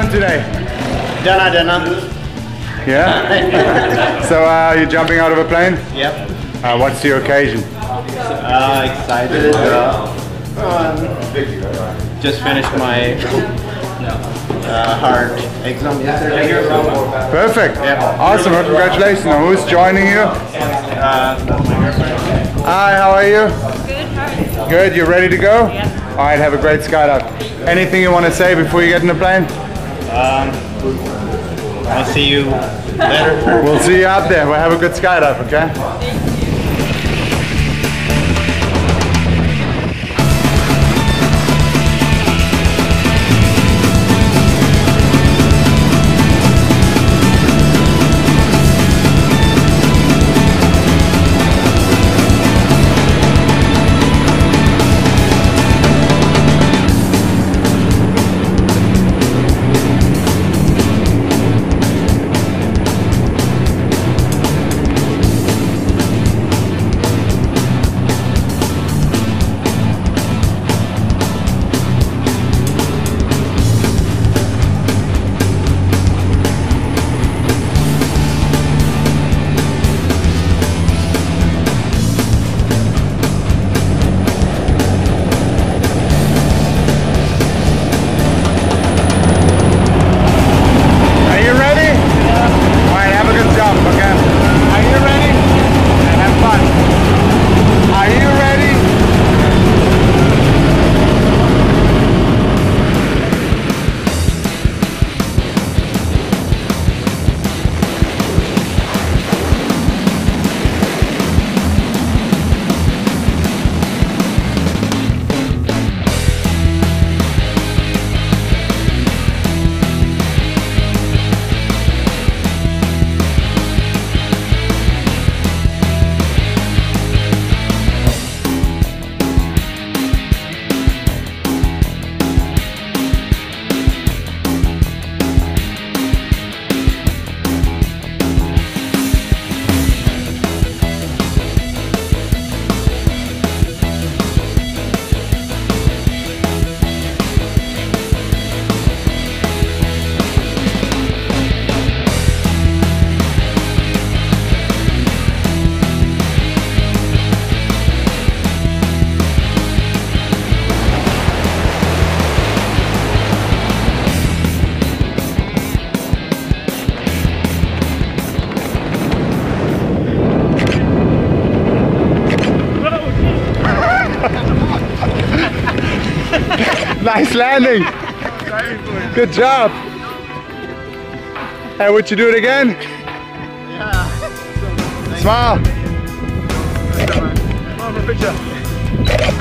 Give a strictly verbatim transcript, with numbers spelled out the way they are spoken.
on today? Dana, Dana. Yeah? So uh, you're jumping out of a plane? Yep. Uh, what's your occasion? Uh, excited. Uh, um, just finished my uh, hard exam yesterday. So. Perfect. Yep. Awesome. Well, congratulations. Now, who's joining you? Uh, that's my girlfriend. Hi, how are you? Good, how are you? Good. You ready to go? Yeah. All right, have a great skydive. Anything you want to say before you get in the plane? Um, I'll see you later. We'll see you out there. We'll have a good skydive, okay? Nice landing. Good job. Hey, would you do it again? Yeah. Smile. Come on for a picture.